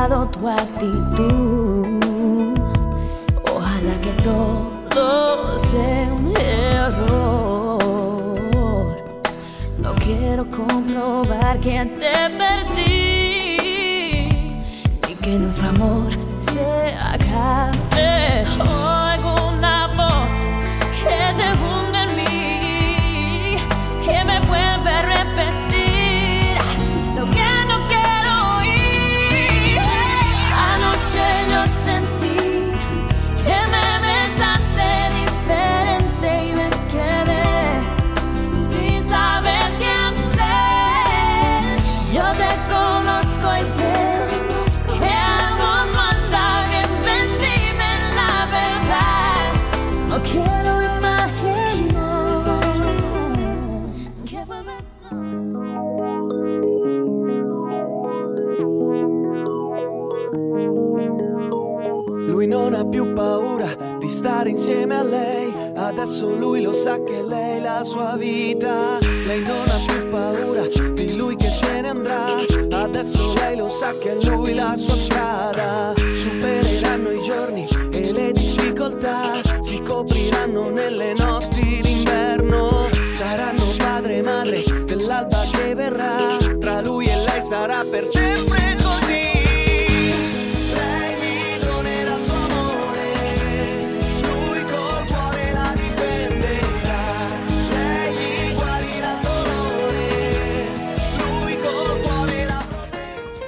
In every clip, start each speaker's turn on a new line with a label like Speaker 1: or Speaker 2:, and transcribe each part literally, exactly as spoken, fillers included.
Speaker 1: cambiado tu actitud. Ojalá que todo sea un error. No quiero comprobar que te perdí, ni que nuestro amor se acabe. Oigo una voz que se hunde en mí, que me vuelve a repetir lo que no quiero oír. Anoche yo sentí que me besaste diferente y me quedé sin saber qué hacer. Yo te conozco y sé que algo no anda bien. Ven, dime la verdad. No quiero imaginar que fue el beso.
Speaker 2: Lui non ha più paura di stare insieme a lei. Adesso lui lo sa che lei è la sua vita. Lei non ha più paura di lui che se ne andrà. Adesso lei lo sa che è lui la sua strada. Supereranno i giorni e le difficoltà, si copriranno nelle notti d'inverno. Saranno padre e madre dell'alba che verrà. Tra lui e lei sarà per sempre così. Lei mi donerà il suo amore, lui col cuore la difenderà. Lei gli guarirà il dolore, lui col cuore la proteggerà.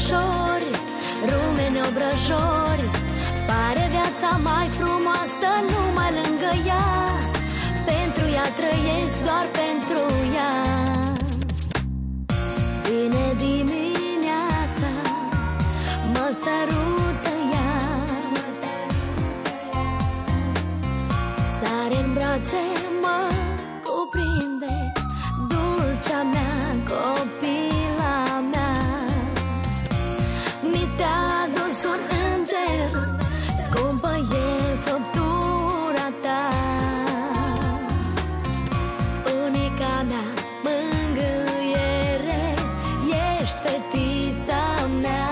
Speaker 1: ochișori, rumeni obrăjori. Pare viața mai frumoasă numai lângă ea. Pentru ea trăiesc, doar pentru ea. Vine dimineața, mă sărută ea, sare-n brațe, mă cuprinde, dulcea mea, copila mea. Mi te-a adus un înger, scumpă e făptura ta. Unica mea mângâiere, ești fetița mea.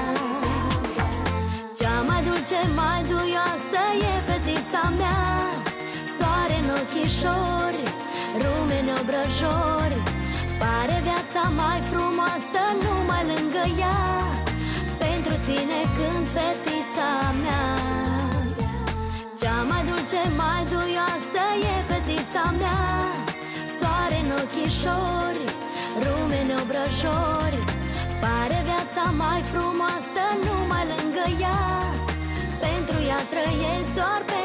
Speaker 1: Cea mai dulce, mai duioasă e fetița mea. Soare în ochișori, rumeni obrăjori. Pare viața mai frumoasă numai lângă ea. Pentru tine cânt, fetița mea. Cea mai dulce, mai duioasă e fetița mea. Soare în ochișori, rumeni obrăjori. Pare viața mai frumoasă numai lângă ea. Pentru ea trăiesc, doar pentru